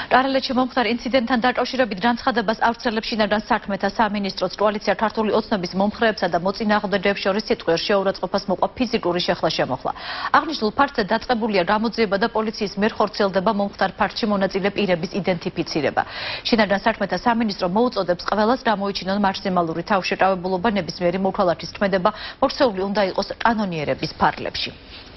Ტრარელეთში მომხდარ ინციდენტთან დაკავშირებით განცხადებას ავრცელებს შინაგან საქმეთა სამინისტროც კოალიცია ქართული ოცნების მომხრეებსა და მოწინააღმდეგეებს შორის სიტყვიერ შეურაცხყოფას მოყვა ფიზიკური შეხლა-შემოხლა. აღნიშნულ ფაქტზე დაწყებულია გამოძიება და პოლიციის მიერ ხორციელდება მომხდარ ფაქტში მონაწილე პირების იდენტიფიცირება. შინაგან საქმეთა სამინისტრო მოუწოდებს ყველას გამოიჩინონ მაქსიმალური თავშეკავებულობა ნებისმიერი მოქალაქის ქმედება მოქცეული უნდა იყოს კანონიერების ფარგლებში.